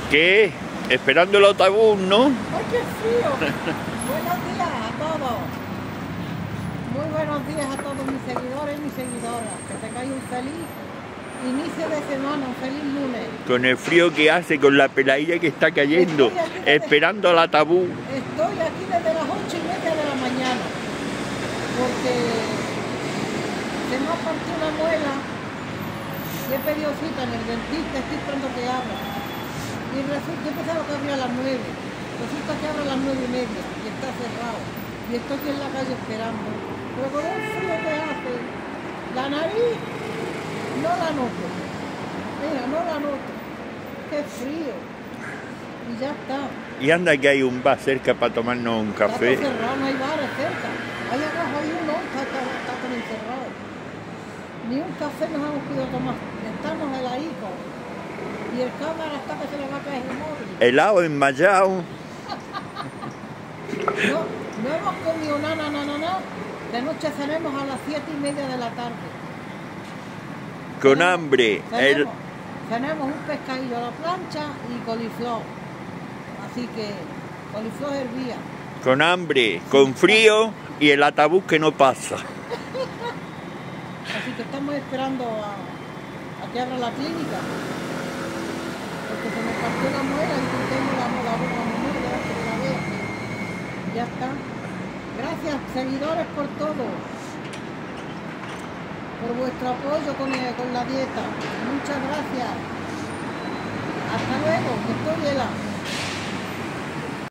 ¿Qué? Esperando el autobús, ¿no? ¡Ay, qué frío! Buenos días a todos. Muy buenos días a todos mis seguidores y mis seguidoras. Que tengáis un feliz inicio de semana, un feliz lunes. Con el frío que hace, con la peladilla que está cayendo, esperando el autobús. Estoy aquí desde las 8:30 de la mañana. Porque se me ha partido una muela y he pedido cita en el dentista, estoy esperando que abra. Y resulta, yo pensaba que abría a las 9. Resulta que abre a las 9:30 y está cerrado. Y estoy aquí en la calle esperando. Pero con el frío que hace, la nariz no la noto. Mira, no la noto. Qué frío. Y ya está. Y anda que hay un bar cerca para tomarnos un café. Está cerrado, no hay bares cerca. Ahí abajo hay uno, está tan encerrado. Ni un café nos hemos podido tomar. Estamos heladitos. Y el cámara está que se le va a caer el móvil. Helado enmayado. No hemos comido nada. De noche cenemos a las 7:30 de la tarde. Con hambre. Tenemos un pescadillo a la plancha y coliflor. Así que coliflor hervía. Con hambre, con frío y el autobús que no pasa. Así que estamos esperando a que abra la clínica. Porque se me partió la muela y tengo la boca muy muerta, que la vea. Ya está. Gracias, seguidores, por todo. Por vuestro apoyo con la dieta. Muchas gracias. Hasta luego, que estoy helada.